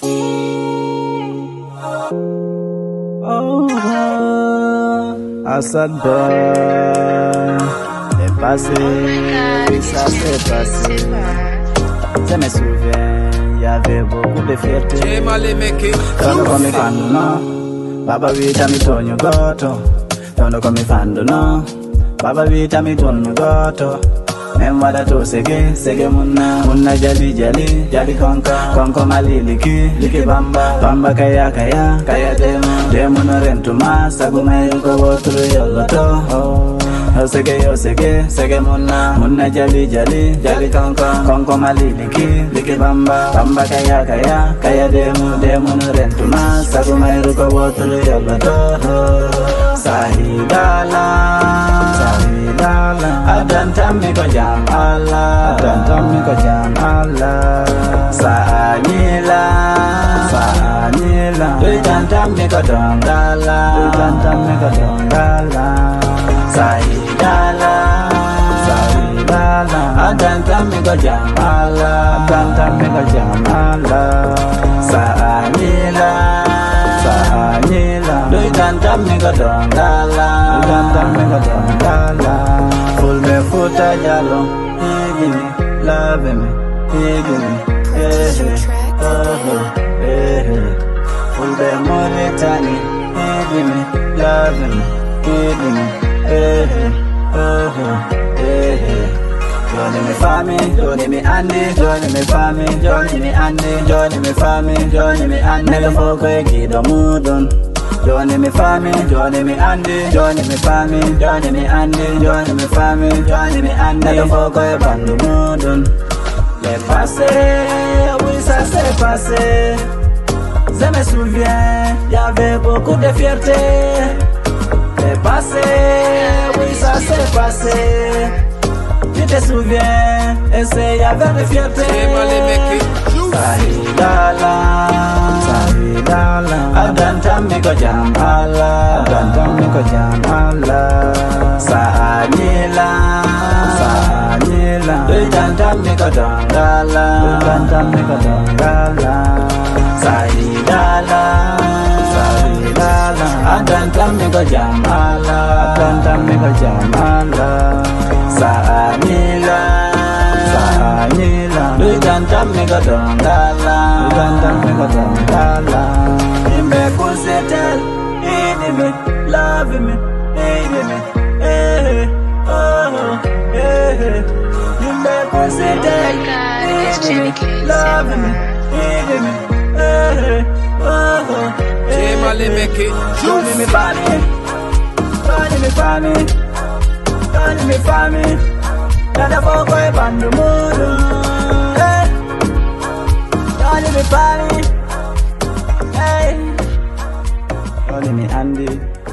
Oh, Assad boy, est passé, ça s'est passé. Je me souviens, il y avait beaucoup de fierté. Don't call me fan, no. Baba vita mi tonyo goto. Don't call me fan, no. Baba vita mi tonyo goto. Memwada to sege munna jali konko liki bamba kaya demo no rentuma sagu mayuko wotru yoloto sege munna jali konko liki bamba kaya demo no rentuma sagu mayuko wotru yoloto sahidala adan tammi ko jam Allah saanila duitan tammi ko dongala sahidala adan tammi ko jam Allah saanila duitan tammi ko dongala full me futa jalo give me love me give me full be more tani give me love me give me join me family, join me Andy, join me family, join me Andy, join me family, join me Andy. Never forget Gido Mudon. Join me family, join me Andy, join me family, join me Andy, join me family, join me Andy. Never forget Bandu Mudon. Les passés, oui ça s'est passé. Je me souviens, y avait beaucoup de fierté. Les passés, oui ça s'est passé. Tu te souviens, et c'est y'avait de fierté. Sahidala, adan tammi ko jam Allah, saanila, duitan tammi ko dongala, sahidala, adan tammi ko jam Allah, saanila, duitan tammi ko dongala, imbe kusetel, me, love me, imbe kusetel, love me, join me family, nada poco e bandu mudu. Join me family, hey. Join me Andy.